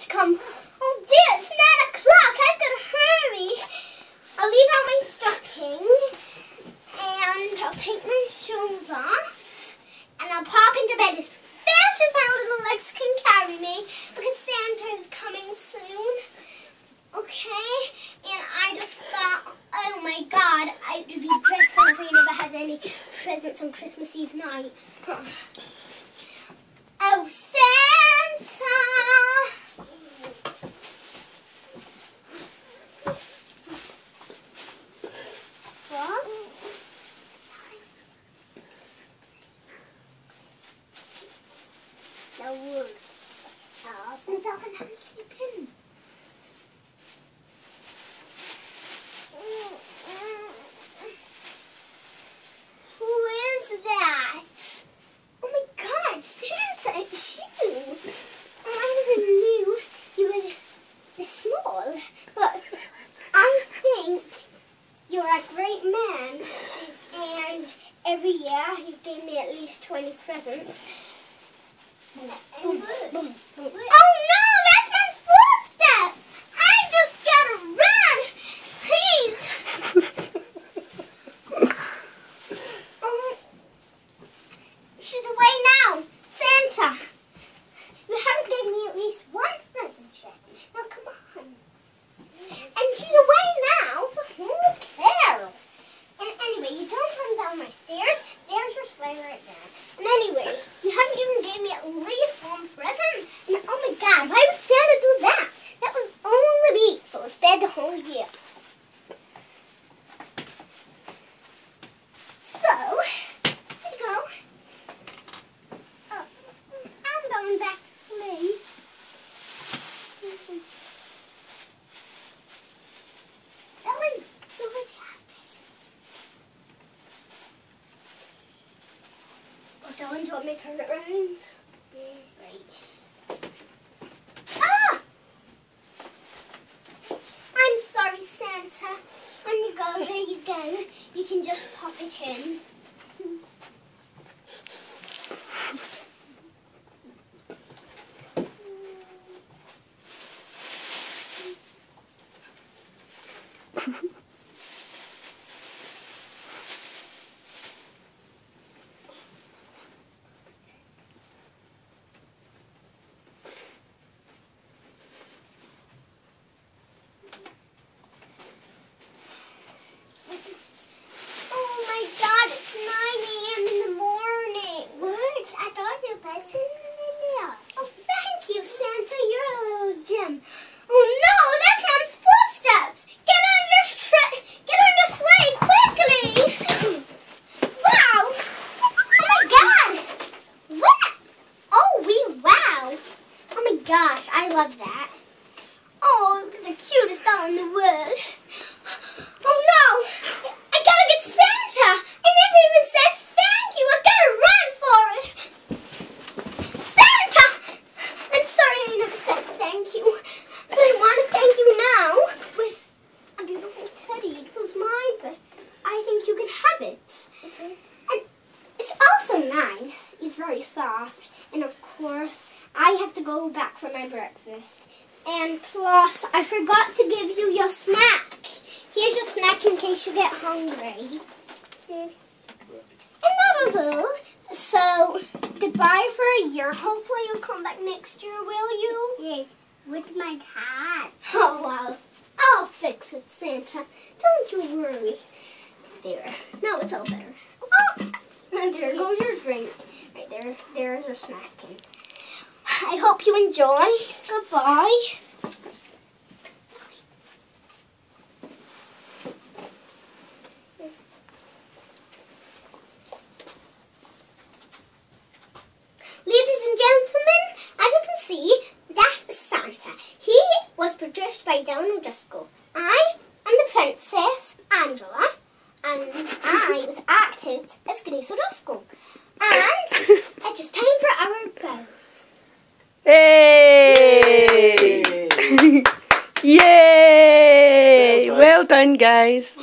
to come. Oh dear, it's 9 o'clock. I've got to hurry. I'll leave out my stocking and I'll take my shoes off and I'll pop into bed as fast as my little legs can carry me because Santa is coming soon. Okay? And I just thought, oh my God, it would be dreadful if we never had any presents on Christmas Eve night. Oh, Santa! What? No word. Oh, but I can have a sleep in. Who is that? Oh my God, Santa, it's you. I never knew you were this small, but I think you're a great man, and every year you give me at least 20 presents. Oh no, that's my footsteps! I just gotta run! Please! She's away now! Santa! You haven't given me at least one present yet. Now come on. And she's away now, so who would care? And anyway, you don't run down my stairs. There's your sleigh right there. And anyway, you haven't even given me at least one present. And oh my God, why would Santa do that? That was only me, so it was bad the whole year. So, here you go. Oh, I'm going back to sleep. Ellen, go ahead. Oh, Dylan, do you want me to turn it around? Right. Ah! I'm sorry, Santa. On you go, there you go. You can just pop it in. Gosh, I love that. Oh, the cutest doll in the world. Oh no! I gotta get Santa! I never even said thank you! I gotta run for it! Santa! I'm sorry I never said thank you, but I want to thank you now with a beautiful teddy. It was mine, but I think you can have it. And it's also nice. It's very soft, and of course, I have to go back for my breakfast. And plus, I forgot to give you your snack. Here's your snack in case you get hungry. And that'll do. So, goodbye for a year. Hopefully you'll come back next year, will you? Yes, with my hat. Oh, well, I'll fix it, Santa. Don't you worry. There. Now it's all better. Oh, there goes your drink. Right there. There's your snack. I hope you enjoy. Goodbye. Ladies and gentlemen, as you can see, that's Santa. He was produced by Dylan O'Driscoll. I am the Princess Angela, and I was acted as Grace O'Driscoll. And it is time for our bow. Hey! Yay! Well done, guys.